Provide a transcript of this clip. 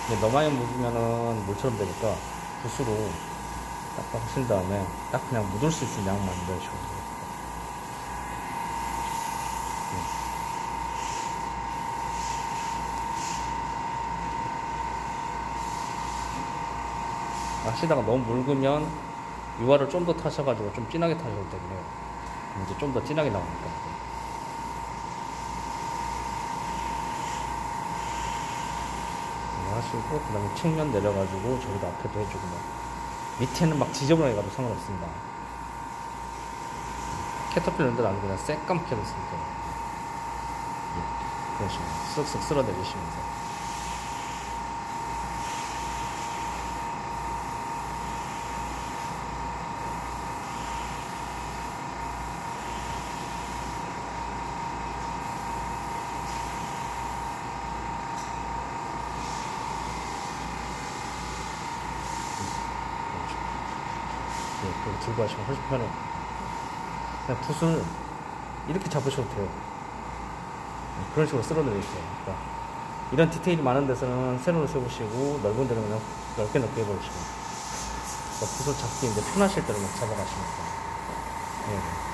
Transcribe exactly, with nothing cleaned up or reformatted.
근데 너무 많이 묻으면은 물처럼 되니까 붓으로 딱딱 하신 다음에 딱 그냥 묻을 수 있는 양만 넣으시면 돼요. 하시다가 너무 묽으면 유화를 좀 더 타셔가지고 좀 진하게 타셔도 되긴 해요. 그럼 이제 좀 더 진하게 나오니까. 하시고 그 다음에 측면 내려가지고 저기도 앞에도 해주고 뭐. 밑에는 막 지저분하게 가도 상관없습니다. 캐터필러들 아니고 그냥 새까맣게 넣습니다. 예, 그런 식으로 쓱쓱 쓸어내주시면서 예, 그리고 들고 하시면 훨씬 편해요. 그냥 붓을 이렇게 잡으셔도 돼요. 예, 그런 식으로 쓸어내주세요. 그러니까 이런 디테일이 많은 데서는 세로로 세우시고 넓은 데는 그냥 넓게 넓게 해버리시고 그러니까 붓을 잡기 이제 편하실 대로 막 잡아가시니까. 예.